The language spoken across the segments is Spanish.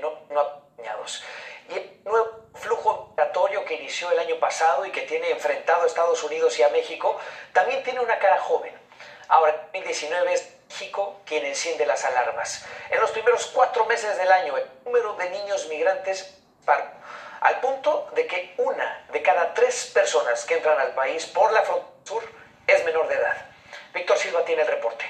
no acompañados. Y el nuevo flujo migratorio que inició el año pasado y que tiene enfrentado a Estados Unidos y a México, también tiene una cara joven. Ahora, en 2019 es México quien enciende las alarmas. En los primeros 4 meses del año, el número de niños migrantes disparó, al punto de que 1 de cada 3 personas que entran al país por la frontera sur es menor de edad. Víctor Silva tiene el reporte.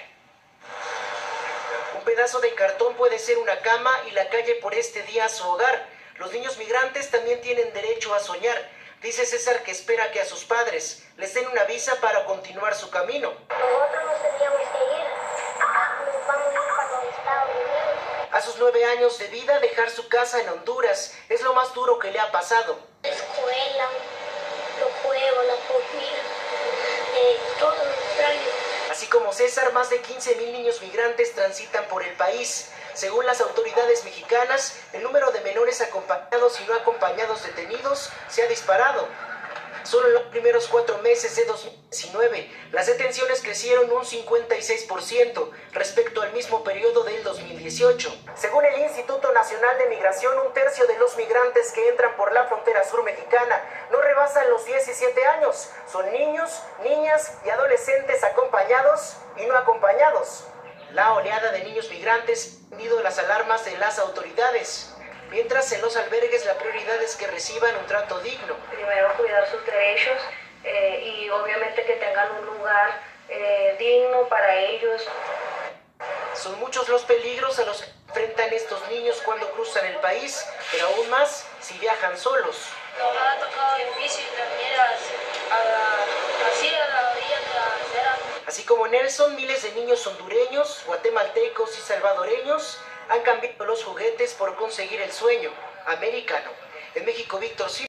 Un pedazo de cartón puede ser una cama y la calle por este día su hogar. Los niños migrantes también tienen derecho a soñar. Dice César que espera que a sus padres les den una visa para continuar su camino. Nosotros nos teníamos que ir. Nos vamos a ir para los Estados Unidos. A sus 9 años de vida, dejar su casa en Honduras es lo más duro que le ha pasado. La escuela, los juegos, la comida, todo lo extraño. Así como César, más de 15,000 niños migrantes transitan por el país. Según las autoridades mexicanas, el número de menores acompañados y no acompañados detenidos se ha disparado. Solo en los primeros 4 meses de 2019, las detenciones crecieron un 56% respecto al mismo periodo del 2018. Según el Instituto Nacional de Migración, 1/3 de los migrantes que entran por la frontera sur mexicana no rebasan los 17 años. Son niños, niñas y adolescentes acompañados y no acompañados. La oleada de niños migrantes ha unido las alarmas de las autoridades. Mientras en los albergues la prioridad es que reciban un trato digno. Primero cuidar sus derechos y obviamente que tengan un lugar digno para ellos. Son muchos los peligros a los que enfrentan estos niños cuando cruzan el país, pero aún más si viajan solos. Nos ha tocado difícil también así a la orilla de la acera. Así como Nelson, miles de niños hondureños, guatemaltecos y salvadoreños han cambiado los juguetes por conseguir el sueño americano. En México, Víctor Silva.